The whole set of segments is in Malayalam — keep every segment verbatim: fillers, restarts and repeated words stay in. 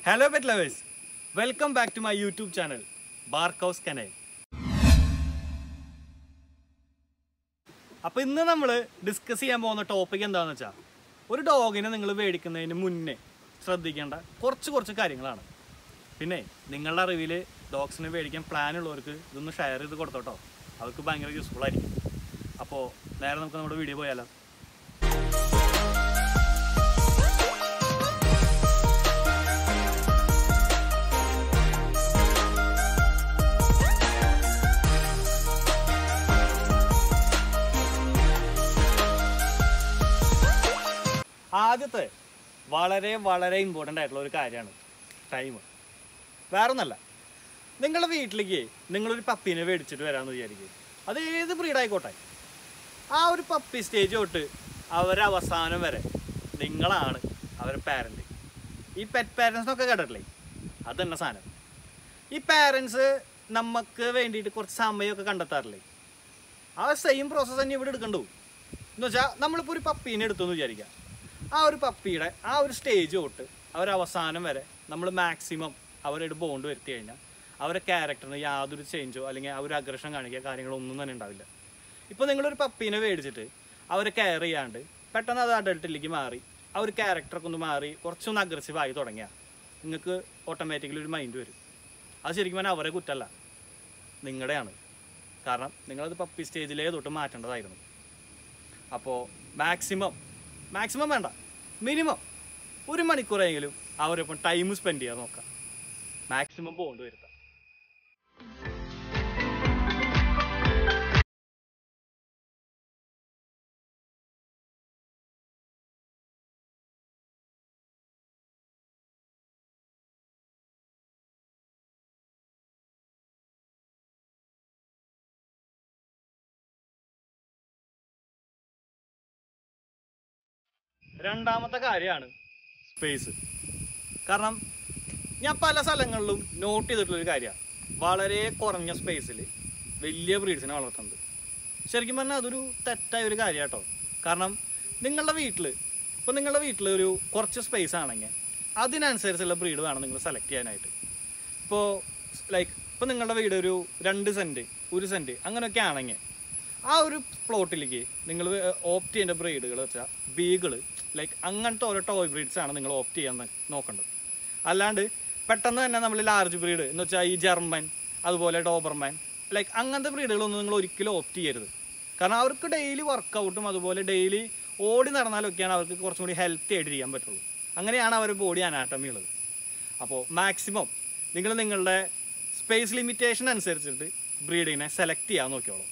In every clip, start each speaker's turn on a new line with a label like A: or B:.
A: Hello pet lovers, welcome back to my YouTube channel, Barkhouse Canal. അപ്പോൾ ഇന്ന് നമ്മൾ ഡിസ്കസ് ചെയ്യാൻ പോകുന്ന ടോപ്പിക് എന്താണെന്ന് വെച്ചാൽ ഒരു ഡോഗിനെ നിങ്ങൾ മേടിക്കുന്നതിന് മുന്നേ ശ്രദ്ധിക്കേണ്ട കുറച്ച് കുറച്ച് കാര്യങ്ങളാണ്. പിന്നെ നിങ്ങളുടെ അറിവിൽ ഡോഗ്സിനെ മേടിക്കാൻ പ്ലാൻ ഉള്ളവർക്ക് ഇതൊന്ന് ഷെയർ ചെയ്ത് കൊടുത്തോട്ടോ, അവർക്ക് ഭയങ്കര യൂസ്ഫുൾ ആയിരിക്കും. അപ്പോൾ നേരെ നമുക്ക് നമ്മുടെ വീഡിയോ പോയാലോ. ആദ്യത്തെ വളരെ വളരെ ഇമ്പോർട്ടൻ്റ് ആയിട്ടുള്ള ഒരു കാര്യമാണ് ടൈം. വേറെ ഒന്നല്ല, നിങ്ങളുടെ വീട്ടിലേക്ക് നിങ്ങളൊരു പപ്പീനെ മേടിച്ചിട്ട് വരാമെന്ന് വിചാരിക്കും. അത് ഏത് ബ്രീഡായിക്കോട്ടെ, ആ ഒരു പപ്പി സ്റ്റേജ് തൊട്ട് അവരെ അവസാനം വരെ നിങ്ങളാണ് അവരെ പാരൻറ്റ്. ഈ പെറ്റ് പാരൻസിനൊക്കെ കേട്ടിട്ടില്ലേ, അത് തന്നെ സാധനം. ഈ പാരൻസ് നമുക്ക് വേണ്ടിയിട്ട് കുറച്ച് സമയമൊക്കെ കണ്ടെത്താറില്ലേ, ആ സെയിം പ്രോസസ്സ് തന്നെ ഇവിടെ എടുക്കണ്ടു. എന്ന് വെച്ചാൽ നമ്മളിപ്പോൾ ഒരു പപ്പീനെ എടുത്തെന്ന് വിചാരിക്കാം. ആ ഒരു പപ്പിയുടെ ആ ഒരു സ്റ്റേജ് തൊട്ട് അവരവസാനം വരെ നമ്മൾ മാക്സിമം അവരുടെ ബോണ്ട് വരുത്തി കഴിഞ്ഞാൽ അവരുടെ ക്യാരക്ടറിന് യാതൊരു ചേഞ്ചോ അല്ലെങ്കിൽ ആ ഒരു അഗ്രഷൻ കാണിക്കുക കാര്യങ്ങളോ ഒന്നും തന്നെ ഉണ്ടാവില്ല. ഇപ്പോൾ നിങ്ങളൊരു പപ്പീനെ മേടിച്ചിട്ട് അവരെ കെയർ ചെയ്യാണ്ട് പെട്ടെന്ന് അത് അഡൾട്ടിലേക്ക് മാറി ആ ഒരു ക്യാരക്ടറൊക്കെ ഒന്ന് മാറി കുറച്ചൊന്ന് അഗ്രസീവായി തുടങ്ങിയാൽ നിങ്ങൾക്ക് ഓട്ടോമാറ്റിക്കലി ഒരു മൈൻഡ് വരും. അത് ശരിക്കും പറഞ്ഞാൽ അവരെ കുറ്റമല്ല, നിങ്ങളുടെയാണ്. കാരണം നിങ്ങളത് പപ്പി സ്റ്റേജിലേ തൊട്ട് മാറ്റേണ്ടതായിരുന്നു. അപ്പോൾ മാക്സിമം മാക്സിമം വേണ്ട, മിനിമം ഒരു മണിക്കൂറെങ്കിലും അവരൊപ്പം ടൈം സ്പെൻഡ് ചെയ്യാൻ നോക്കാം, മാക്സിമം ബോണ്ട് വരുത്താം. രണ്ടാമത്തെ കാര്യമാണ് സ്പേസ്. കാരണം ഞാൻ പല സ്ഥലങ്ങളിലും നോട്ട് ചെയ്തിട്ടുള്ളൊരു കാര്യമാണ്, വളരെ കുറഞ്ഞ സ്പേസിൽ വലിയ ബ്രീഡ്സിനെ വളർത്തുന്നത്. ശരിക്കും പറഞ്ഞാൽ അതൊരു തെറ്റായ ഒരു കാര്യം കേട്ടോ. കാരണം നിങ്ങളുടെ വീട്ടിൽ ഇപ്പോൾ നിങ്ങളുടെ വീട്ടിൽ ഒരു കുറച്ച് സ്പേസ് ആണെങ്കിൽ അതിനനുസരിച്ചുള്ള ബ്രീഡ് വേണം നിങ്ങൾ സെലക്ട് ചെയ്യാനായിട്ട്. ഇപ്പോൾ ലൈക്ക് ഇപ്പോൾ നിങ്ങളുടെ വീട് ഒരു രണ്ട് സെൻറ്റ് ഒരു സെൻറ്റ് അങ്ങനെയൊക്കെ ആണെങ്കിൽ ആ ഒരു പ്ലോട്ടിലേക്ക് നിങ്ങൾ ഓപ്റ്റ് ചെയ്യേണ്ട ബ്രീഡുകൾ വെച്ചാൽ ബീഗിൾ ലൈക്ക് അങ്ങനത്തെ ഓരോ ടോയ് ബ്രീഡ്സ് ആണ് നിങ്ങൾ ഓപ്റ്റ് ചെയ്യാൻ നോക്കേണ്ടത്. അല്ലാണ്ട് പെട്ടെന്ന് തന്നെ നമ്മൾ ലാർജ് ബ്രീഡ് എന്ന് വെച്ചാൽ ഈ ജർമ്മൻ അതുപോലെ ഡോബർമാൻ ലൈക്ക് അങ്ങനത്തെ ബ്രീഡുകളൊന്നും നിങ്ങൾ ഒരിക്കലും ഓപ്റ്റ് ചെയ്യരുത്. കാരണം അവർക്ക് ഡെയിലി വർക്കൗട്ടും അതുപോലെ ഡെയിലി ഓടി നടന്നാലൊക്കെയാണ് അവർക്ക് കുറച്ചും കൂടി ഹെൽത്തി ആയിട്ട് ചെയ്യാൻ പറ്റുള്ളൂ. അങ്ങനെയാണ് അവരുടെ ബോഡി അനാട്ടമി ഉള്ളത്. അപ്പോൾ മാക്സിമം നിങ്ങൾ നിങ്ങളുടെ സ്പേസ് ലിമിറ്റേഷൻ അനുസരിച്ചിട്ട് ബ്രീഡിനെ സെലക്ട് ചെയ്യാൻ നോക്കിയോളൂ.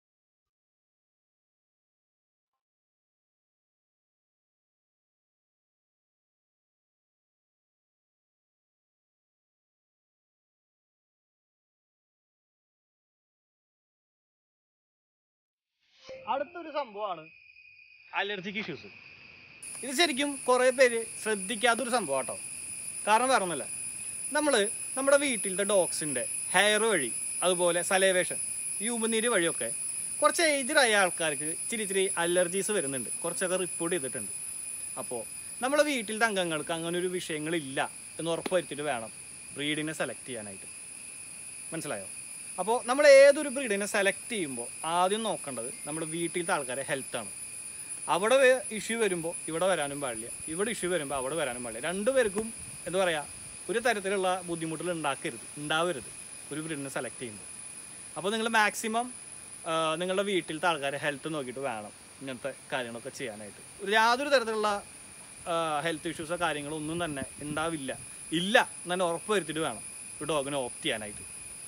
A: അടുത്തൊരു സംഭവമാണ് അലർജിക് ഇഷ്യൂസ്. ഇത് ശരിക്കും കുറേ പേര് ശ്രദ്ധിക്കാത്തൊരു സംഭവം കേട്ടോ. കാരണം വേറെ ഒന്നുമില്ല, നമ്മൾ നമ്മുടെ വീട്ടിലത്തെ ഡോഗ്സിൻ്റെ ഹെയർ വഴി അതുപോലെ സലേവേഷൻ ഈ ഉമിനീര് വഴിയൊക്കെ കുറച്ച് ഏജ്ഡായ ആൾക്കാർക്ക് ഇച്ചിരി ഇച്ചിരി അലർജീസ് വരുന്നുണ്ട്, കുറച്ചൊക്കെ റിപ്പോർട്ട് ചെയ്തിട്ടുണ്ട്. അപ്പോൾ നമ്മുടെ വീട്ടിലത്തെ അംഗങ്ങൾക്ക് അങ്ങനെ ഒരു വിഷയങ്ങളില്ല എന്ന് ഉറപ്പ് വരുത്തിയിട്ട് വേണം ബ്രീഡിനെ സെലക്ട് ചെയ്യാനായിട്ട്. മനസ്സിലായോ? അപ്പോൾ നമ്മൾ ഏതൊരു ബ്രീഡിനെ സെലക്ട് ചെയ്യുമ്പോൾ ആദ്യം നോക്കേണ്ടത് നമ്മുടെ വീട്ടിലത്തെ ആൾക്കാരെ ഹെൽത്താണ്. അവിടെ ഇഷ്യൂ വരുമ്പോൾ ഇവിടെ വരാനും പാടില്ല, ഇവിടെ ഇഷ്യൂ വരുമ്പോൾ അവിടെ വരാനും പാടില്ല. രണ്ടുപേർക്കും എന്താ പറയുക ഒരു തരത്തിലുള്ള ബുദ്ധിമുട്ടുകൾ ഉണ്ടാക്കരുത് ഉണ്ടാവരുത് ഒരു ബ്രീഡിനെ സെലക്ട് ചെയ്യുമ്പോൾ. അപ്പോൾ നിങ്ങൾ മാക്സിമം നിങ്ങളുടെ വീട്ടിലത്തെ ആൾക്കാരെ ഹെൽത്ത് നോക്കിയിട്ട് വേണം ഇങ്ങനത്തെ കാര്യങ്ങളൊക്കെ ചെയ്യാനായിട്ട്. ഒരു യാതൊരു തരത്തിലുള്ള ഹെൽത്ത് ഇഷ്യൂസോ കാര്യങ്ങളോ ഒന്നും തന്നെ ഉണ്ടാവില്ല, ഇല്ല തന്നെ ഉറപ്പ് വരുത്തിയിട്ട് വേണം ഒരു ഡോഗിനെ ഓപ്റ്റ് ചെയ്യാനായിട്ട്.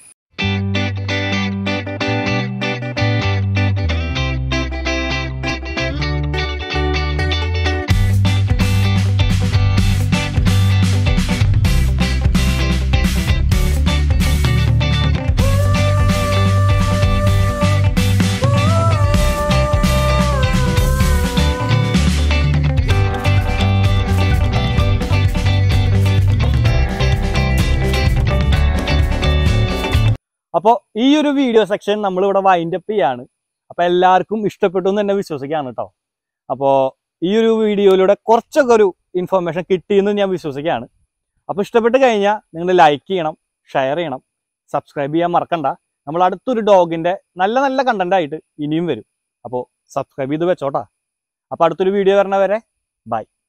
A: അപ്പോൾ ഈ ഒരു വീഡിയോ സെക്ഷൻ നമ്മളിവിടെ വൈൻഡ് അപ്പ് ചെയ്യാണ്. അപ്പോൾ എല്ലാവർക്കും ഇഷ്ടപ്പെട്ടു എന്ന് തന്നെ വിശ്വസിക്കുകയാണ് കേട്ടോ. അപ്പോൾ ഈ ഒരു വീഡിയോയിലൂടെ കുറച്ചൊക്കെ ഒരു ഇൻഫർമേഷൻ കിട്ടിയെന്ന് ഞാൻ വിശ്വസിക്കുകയാണ്. അപ്പോൾ ഇഷ്ടപ്പെട്ട് കഴിഞ്ഞാൽ നിങ്ങൾ ലൈക്ക് ചെയ്യണം, ഷെയർ ചെയ്യണം, സബ്സ്ക്രൈബ് ചെയ്യാൻ മറക്കണ്ട. നമ്മൾ അടുത്തൊരു ഡോഗിൻ്റെ നല്ല നല്ല കണ്ടന്റ് ആയിട്ട് ഇനിയും വരും. അപ്പോൾ സബ്സ്ക്രൈബ് ചെയ്ത് വെച്ചോട്ടാ. അപ്പോൾ അടുത്തൊരു വീഡിയോ വരണ വരെ ബൈ.